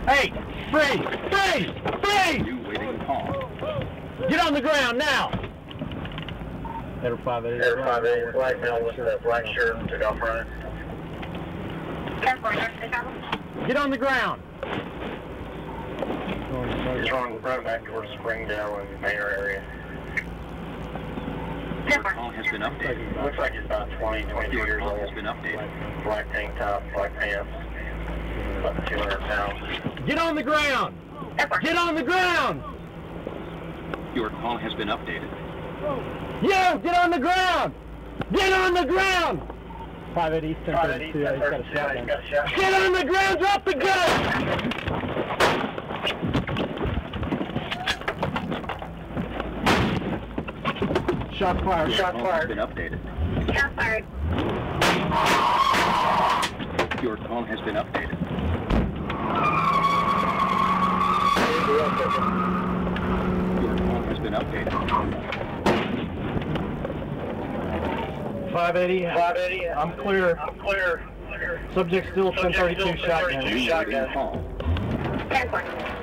Hey, freeze! Freeze! Freeze! You waiting call. Get on the ground now! Air 580. Air 580, black male with a black shirt, took off running. Get on the ground! He's running back towards Springdale and Mayor area. Your call has been updated. Looks like he's about 22 years old. Has been updated. Black tank top, black pants, about 200 pounds. Get on the ground! Get on the ground! Your call has been updated. You! Get on the ground! Get on the ground! 580 East 1032, he's got a shotgun. Get on the ground! Drop the gun! Shot fired. Shot fired. Has been updated. Shot fired. Your call has been updated. Your call has been updated. 580. I'm clear. Subject still 1032 shotgun. Shotgun. 10-4.